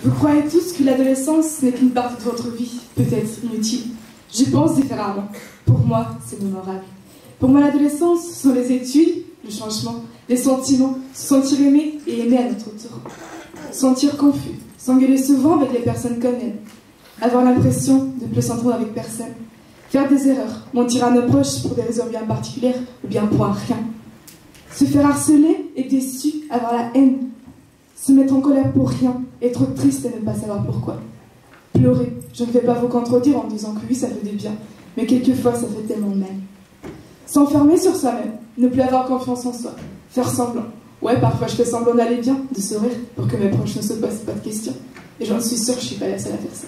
Vous croyez tous que l'adolescence n'est qu'une partie de votre vie, peut-être inutile. Je pense différemment. Pour moi, c'est mémorable. Pour moi, l'adolescence, ce sont les études, le changement, les sentiments, se sentir aimé et aimé à notre tour. Se sentir confus, s'engueuler souvent avec les personnes comme elles, avoir l'impression de ne plus s'entendre avec personne, faire des erreurs, mentir à nos proches pour des raisons bien particulières ou bien pour un rien, se faire harceler et déçu, avoir la haine, se mettre en colère pour rien, être triste et ne pas savoir pourquoi. Pleurer, je ne vais pas vous contredire en disant que oui, ça fait du bien, mais quelquefois ça fait tellement mal. S'enfermer sur soi-même, ne plus avoir confiance en soi, faire semblant. Ouais, parfois je fais semblant d'aller bien, de sourire, pour que mes proches ne se posent pas de questions. Et j'en suis sûre que je ne suis pas la seule à faire ça.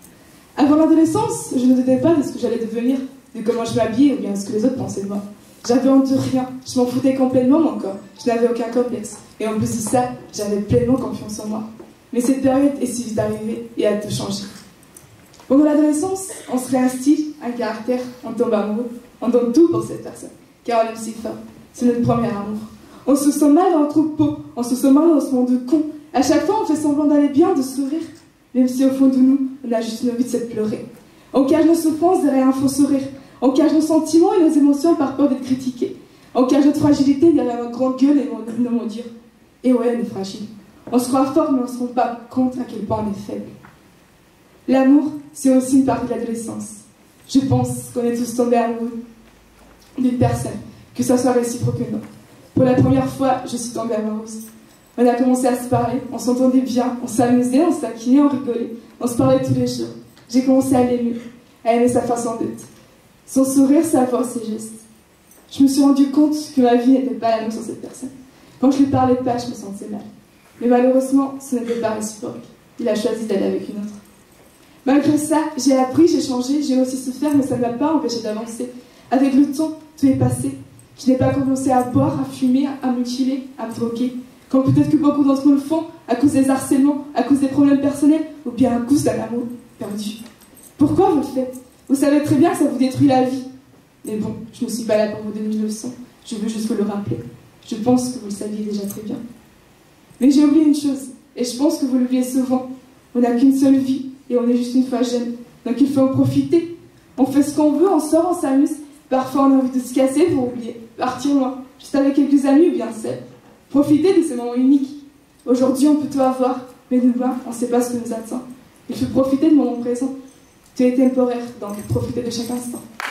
Avant l'adolescence, je ne doutais pas de ce que j'allais devenir, de comment je m'habillais ou bien ce que les autres pensaient de moi. J'avais honte de rien, je m'en foutais complètement de mon corps, je n'avais aucun complexe. Et en plus de ça, j'avais pleinement confiance en moi. Mais cette période est si vite arrivée et a tout changé. Pendant l'adolescence, on se crée un style, un caractère, on tombe amoureux, on donne tout pour cette personne, car on aime si fort. C'est notre premier amour. On se sent mal dans notre peau, on se sent mal dans ce monde de con. À chaque fois, on fait semblant d'aller bien, de sourire, même si au fond de nous, on a juste une envie de se pleurer. On cache nos souffrances derrière un faux sourire. On cache nos sentiments et nos émotions par peur d'être critiqués. On cache notre fragilité derrière notre grande gueule et nos mots durs. Et ouais, on est fragile. On se croit fort, mais on ne se rend pas compte à quel point on est faible. L'amour, c'est aussi une partie de l'adolescence. Je pense qu'on est tous tombés amoureux d'une personne, que ça soit réciproque ou non. Pour la première fois, je suis tombée amoureuse. On a commencé à se parler, on s'entendait bien, on s'amusait, on se taquinait, on rigolait, on se parlait tous les jours. J'ai commencé à l'aimer, à aimer sa façon d'être. Son sourire, sa voix, ses gestes. Je me suis rendu compte que ma vie n'était pas la même sans cette personne. Quand je lui parlais pas, je me sentais mal. Mais malheureusement, ce n'était pas réciproque. Il a choisi d'aller avec une autre. Malgré ça, j'ai appris, j'ai changé, j'ai aussi souffert, mais ça ne m'a pas empêché d'avancer. Avec le temps, tout est passé. Je n'ai pas commencé à boire, à fumer, à mutiler, à me droguer. Quand peut-être que beaucoup d'entre nous le font, à cause des harcèlements, à cause des problèmes personnels, ou bien à cause d'un amour perdu. Pourquoi vous le faites? Vous savez très bien que ça vous détruit la vie. Mais bon, je ne suis pas là pour vous donner une leçon. Je veux juste vous le rappeler. Je pense que vous le saviez déjà très bien. Mais j'ai oublié une chose, et je pense que vous l'oubliez souvent. On n'a qu'une seule vie, et on est juste une fois jeune. Donc il faut en profiter. On fait ce qu'on veut, on sort, on s'amuse. Parfois on a envie de se casser pour oublier, partir loin, juste avec quelques amis ou bien seul. Profitez de ces moments uniques. Aujourd'hui on peut tout avoir, mais demain on ne sait pas ce que nous attend. Il faut profiter du moment présent. Tout est temporaire, donc profitez de chaque instant.